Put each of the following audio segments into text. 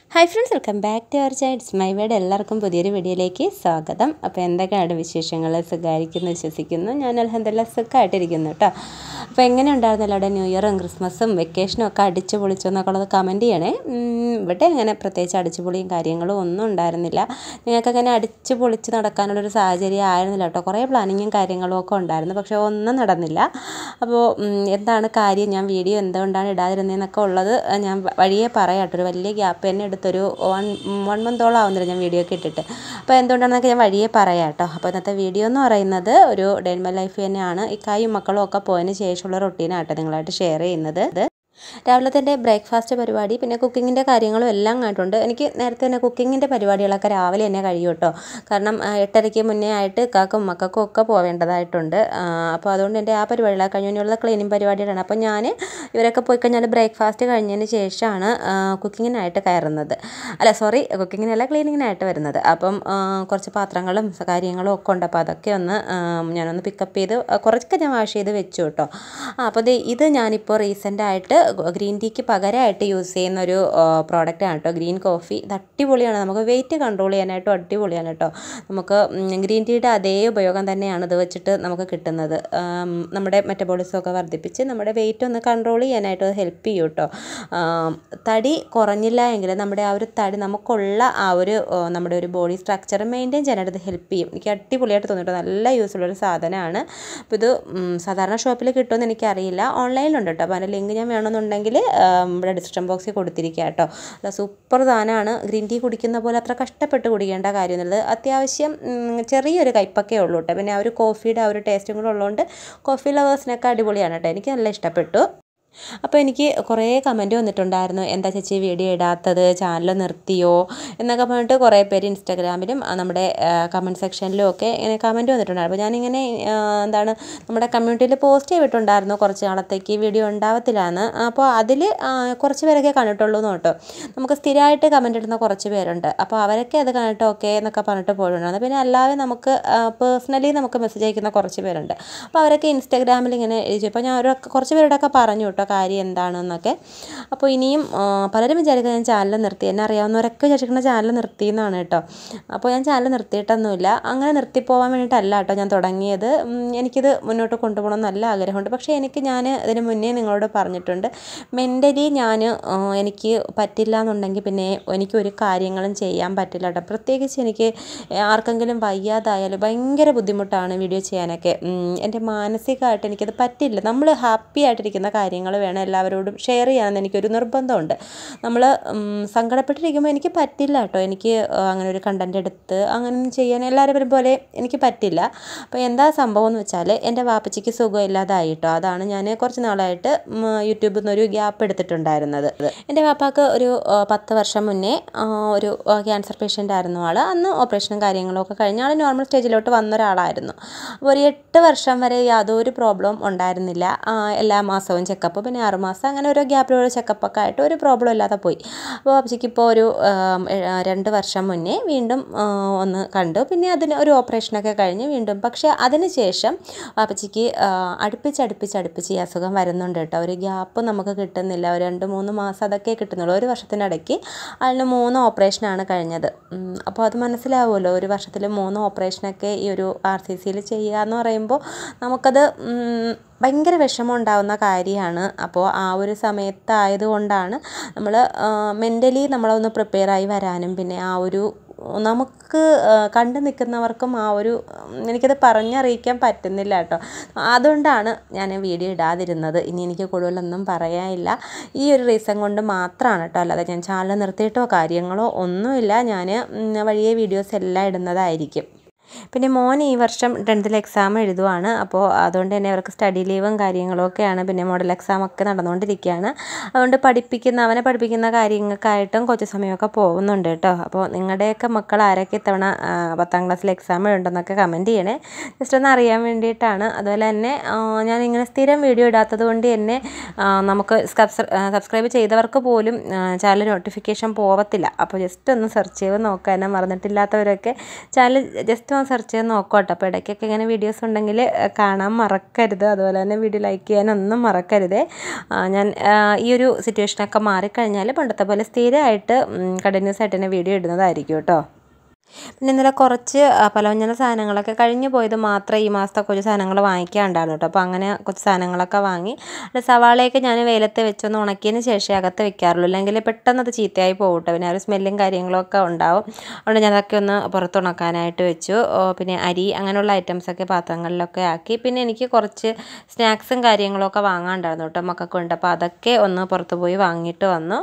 Hi friends, welcome back to our channel. It's my word. എല്ലാവർക്കും പുതിയൊരു വീഡിയോയിലേക്ക് സ്വാഗതം. അപ്പോൾ എന്തൊക്കെയാണ് വിശേഷങ്ങൾ? സുഖമായിരിക്കുന്നു വിശ്വസിക്കുന്നു. ഞാൻ അൽഹംദുലില്ലാഹ് സുഖമായിട്ടിരിക്കുന്നു കേട്ടോ. അപ്പോൾ എങ്ങനെ ഉണ്ടായിരുന്നല്ലോ അവിടെ ന്യൂ ഇയറും ക്രിസ്മസും വെക്കേഷനും ഒക്കെ അടിച്ചു പൊളിച്ചു എന്നൊക്കെ ഉള്ളത് കമൻറ്റ് ചെയ്യണേ. ഇവിടെ അങ്ങനെ പ്രത്യേകിച്ച് അടിച്ചുപൊളിയും കാര്യങ്ങളും ഒന്നും ഉണ്ടായിരുന്നില്ല. ഞങ്ങൾക്കങ്ങനെ അടിച്ചു പൊളിച്ച് നടക്കാനുള്ളൊരു സാഹചര്യം ആയിരുന്നില്ല കേട്ടോ. കുറേ പ്ലാനിങ്ങും കാര്യങ്ങളും ഒക്കെ ഉണ്ടായിരുന്നു, പക്ഷേ ഒന്നും നടന്നില്ല. അപ്പോൾ എന്താണ് കാര്യം, ഞാൻ വീഡിയോ എന്തുകൊണ്ടാണ് ഇടാതിരുന്നതെന്നൊക്കെ ഉള്ളത് ഞാൻ വഴിയെ പറയാം കേട്ടോ. ഒരു വലിയ ഗ്യാപ്പ് തന്നെ എടുത്തൊരു വൺ മന്തോളം ആവുന്നില്ല ഞാൻ വീഡിയോ ഒക്കെ ഇട്ടിട്ട്. അപ്പോൾ എന്തുകൊണ്ടാണെന്നൊക്കെ ഞാൻ വഴിയെ പറയാം കേട്ടോ. അപ്പോൾ ഇന്നത്തെ വീഡിയോ എന്ന് പറയുന്നത് ഒരു ഡേ ഇൻ മൈ ലൈഫ് തന്നെയാണ്. ഇക്കായും മക്കളും ഒക്കെ പോയതിന് ശേഷമുള്ള റൊട്ടീനാട്ടോ നിങ്ങളായിട്ട് ഷെയർ ചെയ്യുന്നത്. രാവിലത്തെ എൻ്റെ ബ്രേക്ക്ഫാസ്റ്റ് പരിപാടി പിന്നെ കുക്കിങ്ങിൻ്റെ കാര്യങ്ങളും എല്ലാം കണ്ടിട്ടുണ്ട്. എനിക്ക് നേരത്തെ തന്നെ കുക്കിങ്ങിൻ്റെ പരിപാടികളൊക്കെ രാവിലെ തന്നെ കഴിയും കേട്ടോ. കാരണം 8:30 മുന്നേ ആയിട്ട് കാക്കും മക്കൾക്കും ഒക്കെ പോവേണ്ടതായിട്ടുണ്ട്. അപ്പോൾ അതുകൊണ്ട് എൻ്റെ ആ പരിപാടികളൊക്കെ കഴിഞ്ഞുള്ള ക്ലീനിങ് പരിപാടികളാണ്. അപ്പോൾ ഞാൻ ഇവരൊക്കെ പോയി കഴിഞ്ഞാൽ ബ്രേക്ക്ഫാസ്റ്റ് കഴിഞ്ഞതിന് ശേഷമാണ് കുക്കിങ്ങിനായിട്ട് കയറുന്നത്. കുക്കിങ്ങിനല്ല, ക്ലീനിങ്ങിനായിട്ട് വരുന്നത്. അപ്പം കുറച്ച് പാത്രങ്ങളും കാര്യങ്ങളും ഒക്കെ ഉണ്ട്. അപ്പോൾ അതൊക്കെ ഒന്ന് ഞാനൊന്ന് പിക്കപ്പ് ചെയ്ത് കുറച്ചൊക്കെ ഞാൻ വാഷ് ചെയ്ത് വെച്ചു കേട്ടോ. അപ്പോൾ ഇത് ഞാനിപ്പോൾ റീസെൻ്റായിട്ട് ഗ്രീൻ ടീക്ക് പകരമായിട്ട് യൂസ് ചെയ്യുന്ന ഒരു പ്രോഡക്റ്റാണ് കേട്ടോ, ഗ്രീൻ കോഫി. ഇത് അടിപൊളിയാണ്, നമുക്ക് വെയിറ്റ് കൺട്രോൾ ചെയ്യാനായിട്ടും അടിപൊളിയാണ് കേട്ടോ. നമുക്ക് ഗ്രീൻ ടീയുടെ അതേ ഉപയോഗം തന്നെയാണ് ഇത് വെച്ചിട്ട് നമുക്ക് കിട്ടുന്നത്. നമ്മുടെ മെറ്റബോളിസമൊക്കെ വർദ്ധിപ്പിച്ച് നമ്മുടെ വെയിറ്റ് ഒന്ന് കൺട്രോൾ ചെയ്യാനായിട്ട് അത് ഹെൽപ്പ് ചെയ്യും കേട്ടോ. തടി കുറഞ്ഞില്ല എങ്കിൽ നമ്മുടെ ആ ഒരു തടി നമുക്കുള്ള ആ ഒരു നമ്മുടെ ഒരു ബോഡി സ്ട്രക്ചർ മെയിൻറ്റെയിൻ ചെയ്യാനായിട്ട് ഇത് ഹെൽപ്പ് ചെയ്യും. എനിക്ക് അടിപൊളിയായിട്ട് തോന്നിട്ടോ, നല്ല യൂസ്ഫുള്ളൊരു സാധനമാണ്. അപ്പോൾ ഇത് സാധാരണ ഷോപ്പിൽ കിട്ടുമെന്ന് എനിക്കറിയില്ല, ഓൺലൈനിലുണ്ട് കേട്ടോ. അപ്പോൾ അതിൻ്റെ ലിങ്ക് ഞാൻ വേണമെന്നുണ്ടെങ്കിൽ ഇവിടെ ഡിസ്ക്രിപ്ഷൻ ബോക്സിൽ കൊടുത്തിരിക്കുക കേട്ടോ. അല്ല, സൂപ്പർ സാധനമാണ്. ഗ്രീൻ ടീ കുടിക്കുന്ന പോലെ അത്ര കഷ്ടപ്പെട്ട് കുടിക്കേണ്ട കാര്യമൊന്നുമില്ല. അത്യാവശ്യം ചെറിയൊരു കയ്പ്പൊക്കെ ഉള്ളൂ കേട്ടോ. പിന്നെ ആ ഒരു കോഫിയുടെ ആ ഒരു ടേസ്റ്റും കൂടെ ഉള്ളതുകൊണ്ട് കോഫി ലവേഴ്സിനൊക്കെ അടിപൊളിയാണ് കേട്ടോ. എനിക്ക് നല്ല ഇഷ്ടപ്പെട്ടു. അപ്പോൾ എനിക്ക് കുറേ കമൻറ്റ് വന്നിട്ടുണ്ടായിരുന്നു, എന്താ ചേച്ചി വീഡിയോ ഇടാത്തത്, ചാനൽ നിർത്തിയോ എന്നൊക്കെ പറഞ്ഞിട്ട് കുറേ പേര് ഇൻസ്റ്റാഗ്രാമിലും നമ്മുടെ കമൻറ്റ് സെക്ഷനിലും ഒക്കെ ഇങ്ങനെ കമൻറ്റ് വന്നിട്ടുണ്ടായിരുന്നു. അപ്പോൾ ഞാനിങ്ങനെ നമ്മുടെ കമ്മ്യൂണിറ്റിയിൽ പോസ്റ്റ് ചെയ്തിട്ടുണ്ടായിരുന്നു കുറച്ച് നാളത്തേക്ക് വീഡിയോ ഉണ്ടാവത്തില്ലാന്ന്. അപ്പോൾ അതിൽ കുറച്ച് പേരൊക്കെ കണ്ടിട്ടുള്ളൂ എന്ന് കേട്ടോ. നമുക്ക് സ്ഥിരമായിട്ട് കമൻറ്റ് ഇടുന്ന കുറച്ച് പേരുണ്ട്. അപ്പോൾ അവരൊക്കെ അത് കണ്ടിട്ട് ഓക്കെ എന്നൊക്കെ പറഞ്ഞിട്ട് പോയിട്ടുണ്ടായിരുന്നു. പിന്നെ അല്ലാതെ നമുക്ക് പേഴ്സണലി നമുക്ക് മെസ്സേജ് അയക്കുന്ന കുറച്ച് പേരുണ്ട്. അപ്പോൾ അവരൊക്കെ ഇൻസ്റ്റാഗ്രാമിൽ ഇങ്ങനെ എഴുതി. അപ്പോൾ ഞാൻ കുറച്ച് പേരോടൊക്കെ പറഞ്ഞു കേട്ടോ കാര്യം എന്താണെന്നൊക്കെ. അപ്പോൾ ഇനിയും പലരും വിചാരിക്കുന്നത് ഞാൻ ചാനൽ നിർത്തി, എന്നെ അറിയാവുന്നവരൊക്കെ വിചാരിക്കുന്ന ചാനൽ നിർത്തിയെന്നാണ് കേട്ടോ. അപ്പോൾ ഞാൻ ചാനൽ നിർത്തിയിട്ടൊന്നുമില്ല. അങ്ങനെ നിർത്തിപ്പോകാൻ വേണ്ടിയിട്ടല്ല കേട്ടോ ഞാൻ തുടങ്ങിയത്. എനിക്കിത് മുന്നോട്ട് കൊണ്ടുപോകണം നല്ല ആഗ്രഹമുണ്ട്. പക്ഷേ ഞാൻ ഇതിന് മുന്നേ നിങ്ങളോട് പറഞ്ഞിട്ടുണ്ട്, മെൻ്റലി എനിക്ക് പറ്റില്ല എന്നുണ്ടെങ്കിൽ പിന്നെ എനിക്കൊരു കാര്യങ്ങളും ചെയ്യാൻ പറ്റില്ല കേട്ടോ. പ്രത്യേകിച്ച് എനിക്ക് ആർക്കെങ്കിലും വയ്യാതായാലും ഭയങ്കര ബുദ്ധിമുട്ടാണ് വീഡിയോ ചെയ്യാനൊക്കെ. എൻ്റെ മാനസികമായിട്ട് എനിക്കത് പറ്റില്ല. നമ്മൾ ഹാപ്പി ആയിട്ടിരിക്കുന്ന കാര്യങ്ങൾ വേണം എല്ലാവരോടും ഷെയർ ചെയ്യാമെന്ന് എനിക്കൊരു നിർബന്ധമുണ്ട്. നമ്മൾ സങ്കടപ്പെട്ടിരിക്കുമ്പോൾ എനിക്ക് പറ്റില്ല കേട്ടോ. എനിക്ക് അങ്ങനെ ഒരു കണ്ടൻറ് എടുത്ത് അങ്ങനെ ചെയ്യാൻ എല്ലാവരും പോലെ എനിക്ക് പറ്റില്ല. അപ്പോൾ എന്താ സംഭവം എന്ന് വെച്ചാൽ, എൻ്റെ വാപ്പച്ചിക്ക് സുഖമില്ലാതായി കേട്ടോ. അതാണ് ഞാൻ കുറച്ച് നാളായിട്ട് യൂട്യൂബിൽ നിന്നൊരു ഗ്യാപ്പ് എടുത്തിട്ടുണ്ടായിരുന്നത്. എൻ്റെ വാപ്പാക്ക് ഒരു 10 വർഷം മുന്നേ ഒരു ക്യാൻസർ പേഷ്യൻ്റ് ആയിരുന്നു ആൾ. അന്ന് ഓപ്പറേഷനും കാര്യങ്ങളൊക്കെ കഴിഞ്ഞ് ആൾ നോർമൽ സ്റ്റേജിലോട്ട് വന്ന ഒരാളായിരുന്നു. അപ്പോൾ ഒരു 8 വർഷം വരെ യാതൊരു പ്രോബ്ലം ഉണ്ടായിരുന്നില്ല. എല്ലാ മാസവും ചെക്കപ്പ്, പിന്നെ 6 മാസം അങ്ങനെ ഓരോ ഗ്യാപ്പിലൊരു ചെക്കപ്പൊക്കെ ആയിട്ട് ഒരു പ്രോബ്ലം ഇല്ലാതെ പോയി. അപ്പോൾ വാപ്പച്ചിക്ക് ഇപ്പോൾ ഒരു 2 വർഷം മുന്നേ വീണ്ടും ഒന്ന് കണ്ടു. പിന്നെ അതിന് ഒരു ഓപ്പറേഷനൊക്കെ കഴിഞ്ഞ് വീണ്ടും. പക്ഷേ അതിന് ശേഷം വാപ്പച്ചിക്ക് അടുപ്പിച്ച് ഈ അസുഖം വരുന്നുണ്ട് കേട്ടോ. ഒരു ഗ്യാപ്പ് നമുക്ക് കിട്ടുന്നില്ല. ഒരു 2-3 മാസം അതൊക്കെ കിട്ടുന്നുള്ളൂ. ഒരു വർഷത്തിനിടയ്ക്ക് അതിന് 3 ഓപ്പറേഷനാണ് കഴിഞ്ഞത്. അപ്പോൾ അത് മനസ്സിലാവുമല്ലോ, ഒരു വർഷത്തിൽ 3 ഓപ്പറേഷനൊക്കെ ഈ ഒരു RCCയിൽ ചെയ്യുക എന്ന് പറയുമ്പോൾ നമുക്കത് ഭയങ്കര വിഷമം ഉണ്ടാകുന്ന കാര്യമാണ്. അപ്പോൾ ആ ഒരു സമയത്തായതുകൊണ്ടാണ് നമ്മൾ മെൻ്റലി നമ്മളൊന്ന് പ്രിപ്പയറായി വരാനും പിന്നെ ആ ഒരു നമുക്ക് കണ്ടു നിൽക്കുന്നവർക്കും ആ ഒരു എനിക്കത് പറഞ്ഞറിയിക്കാൻ പറ്റുന്നില്ല കേട്ടോ. അതുകൊണ്ടാണ് ഞാൻ വീഡിയോ ഇടാതിരുന്നത്. ഇനി എനിക്ക് കൂടുതലൊന്നും പറയാനില്ല. ഈ ഒരു റീസൺ കൊണ്ട് മാത്രമാണ് കേട്ടോ. അല്ലാതെ ഞാൻ ചാനൽ നിർത്തിയിട്ടോ കാര്യങ്ങളോ ഒന്നുമില്ല. ഞാൻ വഴിയെ വീഡിയോസ് എല്ലാം ഇടുന്നതായിരിക്കും. പിന്നെ മോൻ ഈ വർഷം 10th എക്സാം എഴുതുവാണ്. അപ്പോൾ അതുകൊണ്ട് തന്നെ അവർക്ക് സ്റ്റഡി ലീവും കാര്യങ്ങളൊക്കെയാണ്. പിന്നെ മോഡൽ എക്സാമൊക്കെ നടന്നുകൊണ്ടിരിക്കുകയാണ്. അതുകൊണ്ട് അവനെ പഠിപ്പിക്കുന്ന കാര്യങ്ങൾക്കായിട്ടും കുറച്ച് സമയമൊക്കെ പോകുന്നുണ്ട് കേട്ടോ. അപ്പോൾ നിങ്ങളുടെയൊക്കെ മക്കൾ ആരൊക്കെ ഇത്തവണ 10ാം ക്ലാസ്സിൽ എക്സാം എഴുതുണ്ടെന്നൊക്കെ കമൻറ്റ് ചെയ്യണേ, ജസ്റ്റ് ഒന്ന് അറിയാൻ വേണ്ടിയിട്ടാണ്. അതുപോലെ തന്നെ ഞാനിങ്ങനെ സ്ഥിരം വീഡിയോ ഇടാത്തത് കൊണ്ട് തന്നെ നമുക്ക് സബ്സ്ക്രൈബ് ചെയ്തവർക്ക് പോലും ചാനൽ നോട്ടിഫിക്കേഷൻ പോവത്തില്ല. അപ്പോൾ ജസ്റ്റ് ഒന്ന് സെർച്ച് ചെയ്ത് നോക്കാൻ മറന്നിട്ടില്ലാത്തവരൊക്കെ ചാനൽ ജസ്റ്റ് ജസ്റ്റ് ഒന്ന് സെർച്ച് ചെയ്ത് നോക്കാം കേട്ടോ. അപ്പോൾ ഇടയ്ക്കൊക്കെ ഇങ്ങനെ വീഡിയോസ് ഉണ്ടെങ്കിൽ കാണാൻ മറക്കരുത്. അതുപോലെ തന്നെ വീഡിയോ ലൈക്ക് ചെയ്യാനൊന്നും മറക്കരുത്. ഞാൻ ഈ ഒരു സിറ്റുവേഷനൊക്കെ മാറിക്കഴിഞ്ഞാൽ പണ്ടത്തെ പോലെ സ്ഥിരമായിട്ട് കണ്ടിന്യൂസ് ആയിട്ട് തന്നെ വീഡിയോ ഇടുന്നതായിരിക്കും കേട്ടോ. പിന്നെ ഇന്നലെ കുറച്ച് പലവ്യഞ്ജന സാധനങ്ങളൊക്കെ കഴിഞ്ഞു പോയത് മാത്രമേ ഈ മാസത്തെ കുറച്ച് സാധനങ്ങൾ വാങ്ങിക്കാനുണ്ടായിരുന്നു കേട്ടോ. അപ്പോൾ അങ്ങനെ കുറച്ച് സാധനങ്ങളൊക്കെ വാങ്ങി. സവാളയൊക്കെ ഞാൻ വെയിലത്ത് വെച്ചൊന്ന് ഉണക്കിയതിന് ശേഷം അകത്ത് വെക്കാറുള്ളൂ, അല്ലെങ്കിൽ പെട്ടെന്ന് അത് ചീത്തയായി പോകും കേട്ടോ. പിന്നെ ആ ഒരു സ്മെല്ലും കാര്യങ്ങളൊക്കെ ഉണ്ടാവും. അതുകൊണ്ട് ഞാൻ അതൊക്കെ ഒന്ന് പുറത്ത് ഉണക്കാനായിട്ട് വെച്ചു. പിന്നെ അരി അങ്ങനെയുള്ള ഐറ്റംസൊക്കെ പാത്രങ്ങളിലൊക്കെ ആക്കി. പിന്നെ എനിക്ക് കുറച്ച് സ്നാക്സും കാര്യങ്ങളൊക്കെ വാങ്ങാനുണ്ടായിരുന്നു കേട്ടോ മക്കൾക്ക് ഉണ്ട്. അപ്പോൾ അതൊക്കെ ഒന്ന് പുറത്ത് പോയി വാങ്ങിയിട്ട് വന്നു.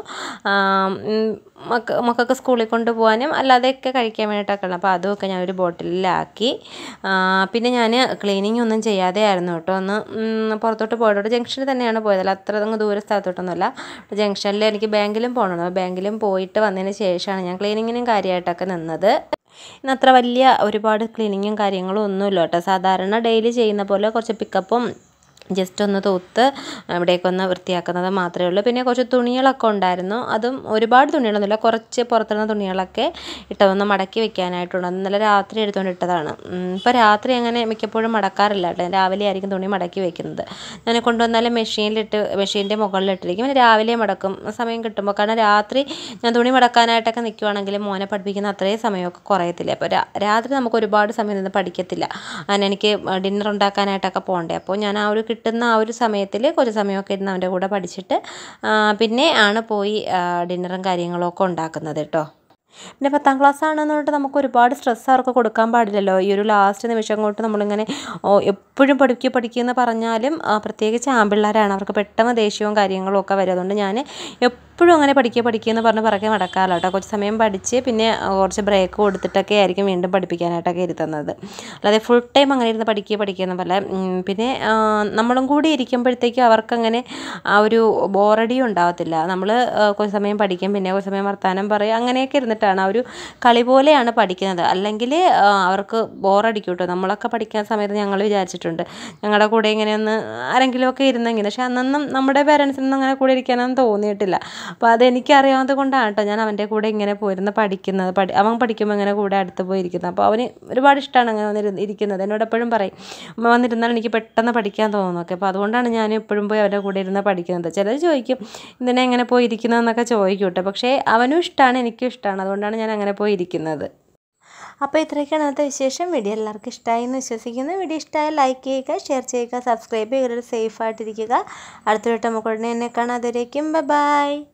മക്കൾക്ക് സ്കൂളിൽ കൊണ്ടുപോകാനും അല്ലാതെയൊക്കെ കഴിക്കാൻ വേണ്ടിയിട്ടൊക്കെ ഉള്ളത്. അപ്പോൾ അതുമൊക്കെ ഞാനൊരു ബോട്ടിലാക്കി. പിന്നെ ഞാൻ ക്ലീനിങ് ഒന്നും ചെയ്യാതെ ആയിരുന്നു കേട്ടോ. ഒന്ന് പുറത്തോട്ട് പോയിട്ട് ജംഗ്ഷനിൽ തന്നെയാണ് പോയത്, അല്ല അത്ര അങ്ങ് ദൂര സ്ഥലത്തോട്ടൊന്നുമല്ല. ജംഗ്ഷനിൽ എനിക്ക് ബാങ്കിലും പോകണം. അപ്പോൾ ബാങ്കിലും പോയിട്ട് വന്നതിന് ശേഷമാണ് ഞാൻ ക്ലീനിങ്ങിനും കാര്യമായിട്ടൊക്കെ നിന്നത്. ഇന്ന് അത്ര വലിയ ഒരുപാട് ക്ലീനിങ്ങും കാര്യങ്ങളും ഒന്നുമില്ല കേട്ടോ. സാധാരണ ഡെയിലി ചെയ്യുന്ന പോലെ കുറച്ച് പിക്കപ്പും ജസ്റ്റ് ഒന്ന് തൂത്ത് ഇവിടേക്കൊന്ന് വൃത്തിയാക്കുന്നത് മാത്രമേ ഉള്ളൂ. പിന്നെ കുറച്ച് തുണികളൊക്കെ ഉണ്ടായിരുന്നു. അതും ഒരുപാട് തുണികളൊന്നുമില്ല, കുറച്ച് പുറത്തുനിന്ന് തുണികളൊക്കെ ഇട്ടതൊന്ന് മടക്കി വെക്കാനായിട്ടുണ്ട്. ഇന്നലെ രാത്രി എടുത്തുകൊണ്ട് ഇട്ടതാണ്. ഇപ്പോൾ രാത്രി അങ്ങനെ മിക്കപ്പോഴും മടക്കാറില്ല കേട്ടോ. രാവിലെ ആയിരിക്കും തുണി മടക്കി വെക്കുന്നത്. ഞാൻ കൊണ്ടുവന്നാലും മെഷീൻ്റെ മുകളിലിട്ടിരിക്കും. പിന്നെ രാവിലെ മടക്കും സമയം കിട്ടുമ്പോൾ. കാരണം രാത്രി ഞാൻ തുണി മടക്കാനായിട്ടൊക്കെ നിൽക്കുവാണെങ്കിൽ മോനെ പഠിപ്പിക്കുന്ന അത്രയും സമയമൊക്കെ കുറയത്തില്ല. അപ്പോൾ രാത്രി നമുക്ക് ഒരുപാട് സമയം നിന്ന് പഠിക്കത്തില്ല. അങ്ങനെ എനിക്ക് ഡിന്നർ ഉണ്ടാക്കാനായിട്ടൊക്കെ പോകണ്ടേ. അപ്പോൾ ഞാൻ ആ ഒരു കിട്ടുന്ന ആ ഒരു സമയത്തിൽ കുറച്ച് സമയമൊക്കെ ഇരുന്ന് അവൻ്റെ കൂടെ പഠിച്ചിട്ട് പിന്നെ ആണ് പോയി ഡിന്നറും കാര്യങ്ങളൊക്കെ ഉണ്ടാക്കുന്നത് കേട്ടോ. പിന്നെ 10ാം ക്ലാസ് ആണെന്ന് പറഞ്ഞിട്ട് നമുക്ക് ഒരുപാട് സ്ട്രെസ് അവർക്ക് കൊടുക്കാൻ പാടില്ലല്ലോ. ഈ ഒരു ലാസ്റ്റ് നിമിഷം കൊണ്ട് നമ്മളിങ്ങനെ എപ്പോഴും പഠിക്കുമെന്ന് പറഞ്ഞാലും പ്രത്യേകിച്ച് ആൺപിള്ളേരാണ്, അവർക്ക് പെട്ടെന്ന് ദേഷ്യവും കാര്യങ്ങളും ഒക്കെ വരും. അതുകൊണ്ട് ഞാൻ എപ്പോഴും അങ്ങനെ പഠിക്കുമെന്ന് പറഞ്ഞ് പറക്കെ നടക്കാറില്ല കേട്ടോ. കുറച്ച് സമയം പഠിച്ച് പിന്നെ കുറച്ച് ബ്രേക്ക് കൊടുത്തിട്ടൊക്കെ ആയിരിക്കും വീണ്ടും പഠിപ്പിക്കാനായിട്ടൊക്കെ ഇരുത്തുന്നത്. അല്ലാതെ ഫുൾ ടൈം അങ്ങനെ ഇരുന്ന് പഠിക്കുന്ന പോലെ. പിന്നെ നമ്മളും കൂടി ഇരിക്കുമ്പോഴത്തേക്കും അവർക്കങ്ങനെ ആ ഒരു ബോറടിയും ഉണ്ടാകത്തില്ല. നമ്മൾ കുറച്ച് സമയം പഠിക്കും, പിന്നെ കുറച്ച് സമയം വർത്താനം പറയും, അങ്ങനെയൊക്കെ ഇരുന്നിട്ടാണ് ആ ഒരു കളി പോലെയാണ് പഠിക്കുന്നത്. അല്ലെങ്കിൽ അവർക്ക് ബോറടിക്കും കേട്ടോ. നമ്മളൊക്കെ പഠിക്കുന്ന സമയത്ത് ഞങ്ങൾ വിചാരിച്ചിട്ടുണ്ട് ഞങ്ങളുടെ കൂടെ ഇങ്ങനെയൊന്ന് ആരെങ്കിലുമൊക്കെ ഇരുന്നെങ്കിൽ. പക്ഷേ അന്നൊന്നും നമ്മുടെ പേരൻസിനൊന്നും അങ്ങനെ കൂടെ ഇരിക്കാനൊന്നും തോന്നിയിട്ടില്ല. അപ്പോൾ അതെനിക്കറിയാവുന്നത് കൊണ്ടാണ് കേട്ടോ ഞാൻ അവൻ്റെ കൂടെ ഇങ്ങനെ പോയിരുന്ന് പഠിക്കുന്നത്. അവൻ പഠിക്കുമ്പോൾ ഇങ്ങനെ കൂടെ അടുത്ത് പോയിരിക്കുന്നത്. അപ്പോൾ അവന് ഒരുപാട് ഇഷ്ടമാണ് അങ്ങനെ വന്നിരിക്കുന്നത്. എന്നോട് എപ്പോഴും പറയും വന്നിരുന്നാൽ എനിക്ക് പെട്ടെന്ന് പഠിക്കാൻ തോന്നുന്നു. അപ്പോൾ അതുകൊണ്ടാണ് ഞാൻ എപ്പോഴും പോയി അവൻ്റെ കൂടെ ഇരുന്ന് പഠിക്കുന്നത്. ചിലർ ചോദിക്കും എന്തിനാ ഇങ്ങനെ പോയി ഇരിക്കുന്നതെന്നൊക്കെ ചോദിക്കും കേട്ടോ. പക്ഷേ അവനും ഇഷ്ടമാണ്, എനിക്കും ഇഷ്ടമാണ്. അതുകൊണ്ടാണ് ഞാൻ അങ്ങനെ പോയി ഇരിക്കുന്നത്. അപ്പോൾ ഇത്രയൊക്കെയാണ് ഇന്നത്തെ വിശേഷം. വീഡിയോ എല്ലാവർക്കും ഇഷ്ടമായി എന്ന് വിശ്വസിക്കുന്നു. വീഡിയോ ഇഷ്ടമായാൽ ലൈക്ക് ചെയ്യുക, ഷെയർ ചെയ്യുക, സബ്സ്ക്രൈബ് ചെയ്യുക. സേഫ് ആയിട്ടിരിക്കുക. അടുത്ത വട്ടം നമുക്ക് ഉടനെ തന്നെ കാണാം. അതുവരേക്കും ബൈ.